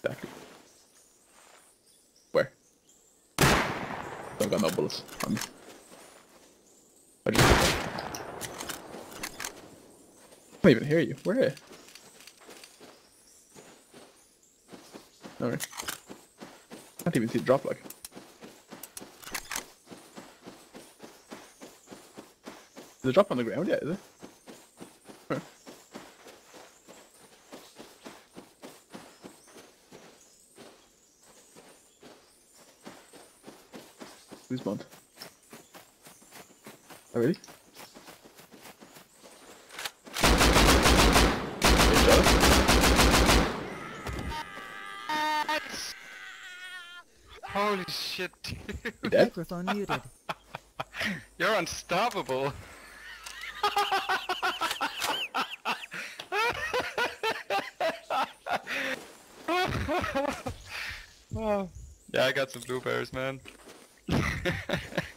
Exactly. Where? Don't got no bullets on me. I can't even hear you. Where? Alright. Can't even see the drop like. Is the drop on the ground yet, is it? Alright. Who's spawned? Oh really? Holy shit, dude. You dead? Microphone muted. You're unstoppable. Oh. Yeah, I got some blueberries, man.